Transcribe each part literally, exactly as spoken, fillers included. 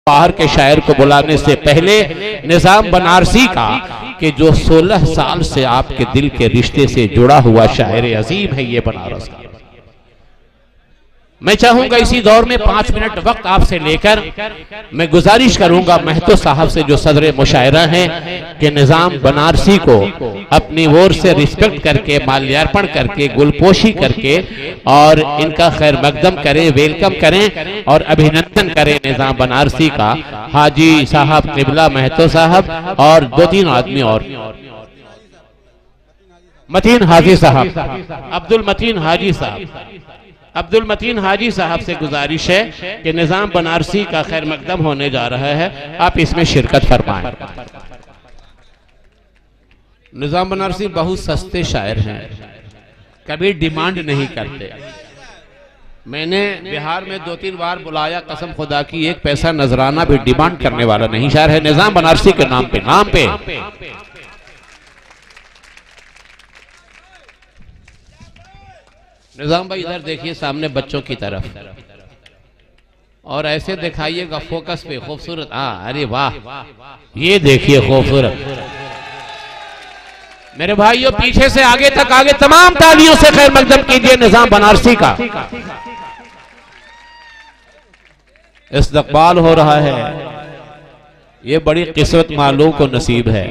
बाहर के शायर को बुलाने से पहले निजाम बनारसी का कि जो सोलह साल से आपके दिल के रिश्ते से जुड़ा हुआ शायर अजीम है ये बनारस का। मैं चाहूंगा इसी दौर में पांच मिनट वक्त आपसे लेकर मैं गुजारिश करूंगा महतो साहब से जो सदर मुशायरा हैं कि निजाम बनारसी को अपनी ओर से रिस्पेक्ट करके माल्यार्पण करके गुलपोशी करके और इनका खैर मकदम करें, वेलकम करें और अभिनंदन करें निजाम बनारसी का। हाजी साहब किबला महतो साहब और दो तीन आदमी और मतीन हाजी साहब, अब्दुल मतीन हाजी साहब, अब्दुल मतीन हाजी साहब से गुजारिश है कि निजाम बनारसी का खैर मकदम होने जा रहा है, आप इसमें शिरकत फरमाएं। निजाम बनारसी बहुत सस्ते शायर हैं, कभी डिमांड नहीं करते। मैंने बिहार में दो तीन बार बुलाया, कसम खुदा की एक पैसा नजराना भी डिमांड करने वाला नहीं शायर है। निजाम बनारसी के नाम पे नाम पे निजाम भाई इधर देखिए सामने बच्चों की तरफ और ऐसे दिखाइएगा फोकस पे, खूबसूरत। हाँ अरे वाह, ये देखिए खूबसूरत। मेरे भाइयों पीछे से आगे तक आगे तमाम तालियों से खैर मकदम कीजिए निजाम बनारसी का। इस्तकबाल हो रहा है, ये बड़ी किस्मत मालूम को नसीब है।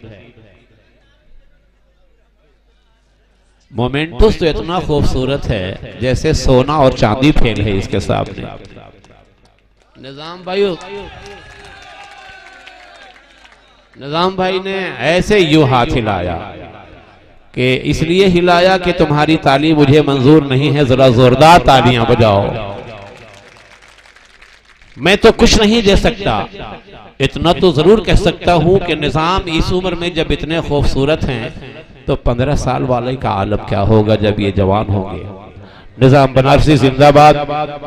मोमेंटस तो इतना खूबसूरत है जैसे सोना और चांदी फेल है इसके सामने। निजाम भाई निजाम भाई ने ऐसे यूं हाथ हिलाया कि इसलिए हिलाया कि तुम्हारी ताली मुझे मंजूर नहीं है, जरा जोरदार तालियां बजाओ। मैं तो कुछ नहीं दे सकता, इतना तो जरूर कह सकता हूं कि निजाम इस उम्र में जब इतने खूबसूरत हैं तो पंद्रह साल वाले का आलम क्या होगा जब ये जवान होंगे। निजाम बनारसी जिंदाबाद।